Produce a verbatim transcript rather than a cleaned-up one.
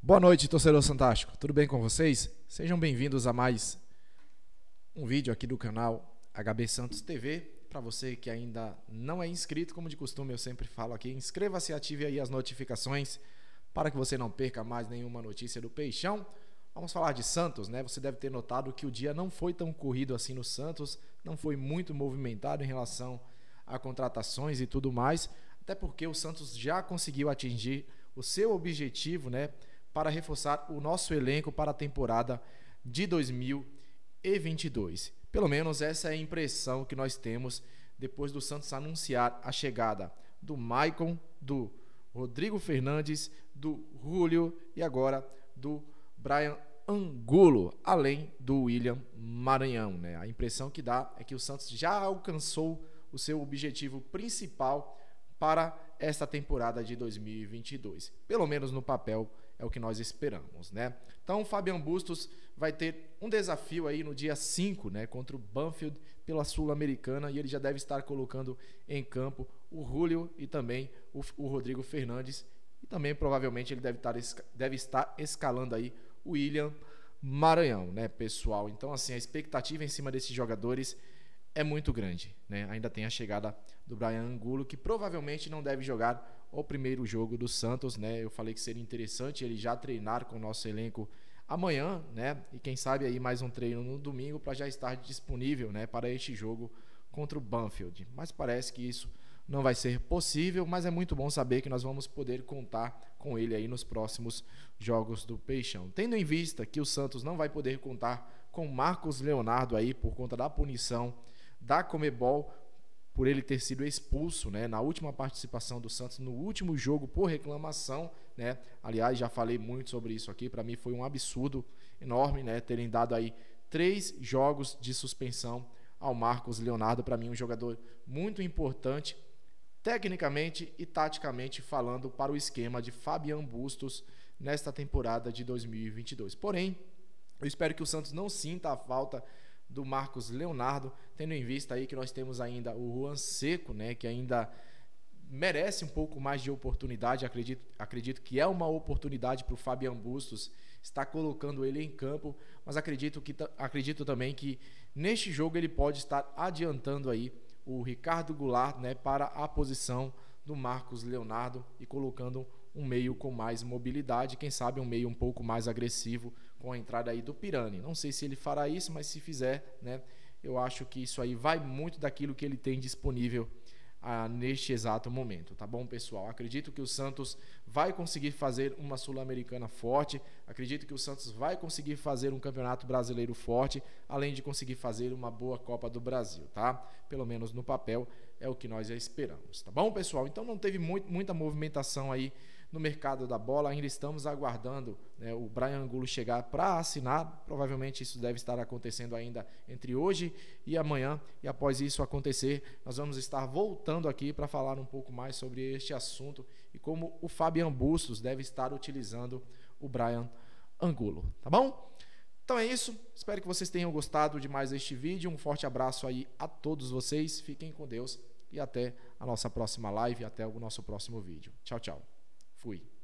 Boa noite, torcedor fantástico. Tudo bem com vocês? Sejam bem-vindos a mais um vídeo aqui do canal H B Santos T V. Para você que ainda não é inscrito, como de costume eu sempre falo aqui, inscreva-se e ative aí as notificações para que você não perca mais nenhuma notícia do Peixão. Vamos falar de Santos, né? Você deve ter notado que o dia não foi tão corrido assim no Santos, não foi muito movimentado em relação a contratações e tudo mais, até porque o Santos já conseguiu atingir o seu objetivo, né, para reforçar o nosso elenco para a temporada de dois mil e vinte e dois. Pelo menos essa é a impressão que nós temos depois do Santos anunciar a chegada do Maicon, do Rodrigo Fernandes, do Julio e agora do Bryan Angulo, além do William Maranhão, né? A impressão que dá é que o Santos já alcançou o seu objetivo principal para esta temporada de dois mil e vinte e dois. Pelo menos no papel é o que nós esperamos, né? Então o Fabian Bustos vai ter um desafio aí no dia cinco, né, contra o Banfield pela Sul-Americana, e ele já deve estar colocando em campo o Julio e também o, o Rodrigo Fernandes, e também provavelmente ele deve estar, deve estar escalando aí o William Maranhão, né, pessoal? Então assim, a expectativa em cima desses jogadores é muito grande, né? Ainda tem a chegada do Bryan Angulo, que provavelmente não deve jogar o primeiro jogo do Santos, né? Eu falei que seria interessante ele já treinar com o nosso elenco amanhã, né? E quem sabe aí mais um treino no domingo para já estar disponível, né, para este jogo contra o Banfield. Mas parece que isso não vai ser possível, mas é muito bom saber que nós vamos poder contar com ele aí nos próximos jogos do Peixão. Tendo em vista que o Santos não vai poder contar com Marcos Leonardo aí por conta da punição da Comebol por ele ter sido expulso, né, na última participação do Santos, no último jogo por reclamação, né? Aliás, já falei muito sobre isso aqui, para mim foi um absurdo enorme, né, terem dado aí três jogos de suspensão ao Marcos Leonardo. Para mim um jogador muito importante, tecnicamente e taticamente falando, para o esquema de Fabian Bustos nesta temporada de dois mil e vinte e dois. Porém, eu espero que o Santos não sinta a falta do Marcos Leonardo, tendo em vista aí que nós temos ainda o Juan Seco, né, que ainda merece um pouco mais de oportunidade. Acredito, acredito que é uma oportunidade para o Fabian Bustos estar colocando ele em campo, mas acredito, que, acredito também que neste jogo ele pode estar adiantando aí o Ricardo Goulart, né, para a posição do Marcos Leonardo e colocando um meio com mais mobilidade, quem sabe um meio um pouco mais agressivo com a entrada aí do Pirani. Não sei se ele fará isso, mas se fizer, né, eu acho que isso aí vai muito daquilo que ele tem disponível ah, neste exato momento, tá bom, pessoal? Acredito que o Santos vai conseguir fazer uma Sul-Americana forte, acredito que o Santos vai conseguir fazer um Campeonato Brasileiro forte, além de conseguir fazer uma boa Copa do Brasil, tá? Pelo menos no papel é o que nós já esperamos, tá bom, pessoal? Então não teve muito, muita movimentação aí no mercado da bola, ainda estamos aguardando, né, o Bryan Angulo chegar para assinar. Provavelmente isso deve estar acontecendo ainda entre hoje e amanhã, e após isso acontecer, nós vamos estar voltando aqui para falar um pouco mais sobre este assunto e como o Fabian Bustos deve estar utilizando o Bryan Angulo, tá bom? Então é isso, espero que vocês tenham gostado de mais este vídeo, um forte abraço aí a todos vocês, fiquem com Deus e até a nossa próxima live, até o nosso próximo vídeo. Tchau, tchau. Fui.